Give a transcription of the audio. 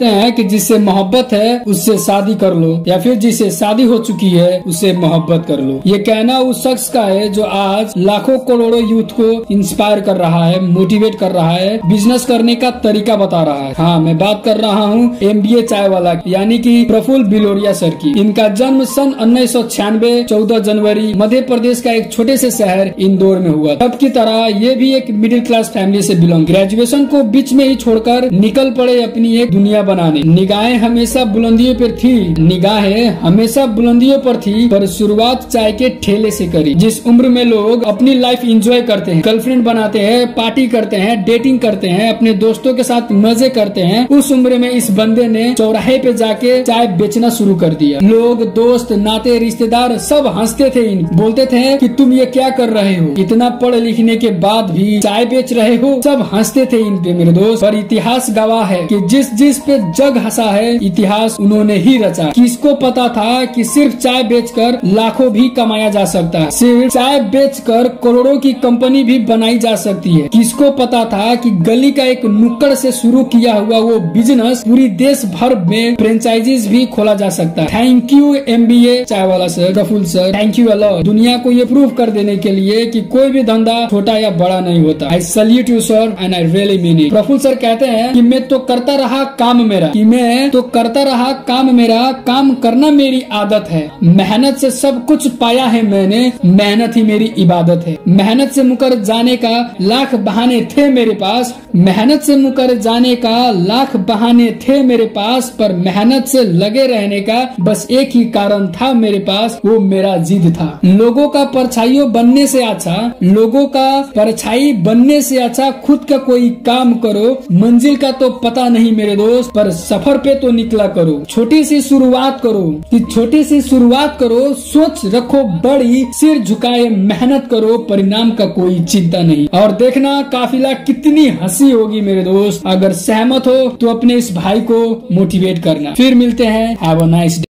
कहते हैं कि जिससे मोहब्बत है उससे शादी कर लो, या फिर जिसे शादी हो चुकी है उससे मोहब्बत कर लो। ये कहना उस शख्स का है जो आज लाखों करोड़ों यूथ को इंस्पायर कर रहा है, मोटिवेट कर रहा है, बिजनेस करने का तरीका बता रहा है। हाँ, मैं बात कर रहा हूँ MBA चाय वाला यानी कि प्रफुल्ल बिलोरिया सर की। इनका जन्म सन 1996 14 जनवरी मध्य प्रदेश का एक छोटे से शहर इंदौर में हुआ। तब की तरह ये भी एक मिडिल क्लास फैमिली से बिलोंग। ग्रेजुएशन को बीच में ही छोड़कर निकल पड़े अपनी एक दुनिया बनाने। निगाहें हमेशा बुलंदियों पर थी, निगाहें हमेशा बुलंदियों पर थी, पर शुरुआत चाय के ठेले से करी। जिस उम्र में लोग अपनी लाइफ एंजॉय करते हैं, गर्लफ्रेंड बनाते हैं, पार्टी करते हैं, डेटिंग करते हैं, अपने दोस्तों के साथ मजे करते हैं, उस उम्र में इस बंदे ने चौराहे पे जाके चाय बेचना शुरू कर दिया। लोग, दोस्त, नाते, रिश्तेदार सब हंसते थे, बोलते थे कि तुम ये क्या कर रहे हो, इतना पढ़ लिखने के बाद भी चाय बेच रहे हो। सब हंसते थे इन पे मेरे दोस्त। पर इतिहास गवाह है कि जिस जिस पे जग हंसा है, इतिहास उन्होंने ही रचा। किसको पता था कि सिर्फ चाय बेचकर लाखों भी कमाया जा सकता है, सिर्फ चाय बेचकर करोड़ों की कंपनी भी बनाई जा सकती है। किसको पता था कि गली का एक नुक्कड़ से शुरू किया हुआ वो बिजनेस पूरी देश भर में फ्रेंचाइजीज भी खोला जा सकता है। Thank you MBA Chai Wala sir, Prafull sir, thank you a lot. दुनिया को ये प्रूव कर देने के लिए कि कोई भी धंधा छोटा या बड़ा नहीं होता। I salute you sir and I really mean it. Prafull sir कहते हैं कि मैं तो करता रहा काम मेरा, कि मैं तो करता रहा काम मेरा, काम करना मेरी आदत है। मेहनत से सब कुछ पाया है मैंने, मेहनत ही मेरी इबादत है। मेहनत से मुकर जाने का लाख बहाने थे मेरे पास, मेहनत से मुकर जाने का लाख बहाने थे मेरे पास, पर मेहनत से लगे रहने का बस एक ही कारण था मेरे पास, वो मेरा जिद था। लोगों का परछाइयों बनने से अच्छा, लोगों का परछाई बनने से अच्छा खुद का कोई काम करो। मंजिल का तो पता नहीं मेरे दोस्त, पर सफर पे तो निकला करो। छोटी सी शुरुआत करो, कि छोटी सी शुरुआत करो, सोच रखो बड़ी, सिर झुकाए मेहनत करो, परिणाम का कोई चिंता नहीं। और देखना काफिला कितनी हंसी होगी मेरे दोस्त। अगर सहमत हो तो अपने इस भाई को मोटिवेट करना। फिर मिलते हैं। Have a nice day.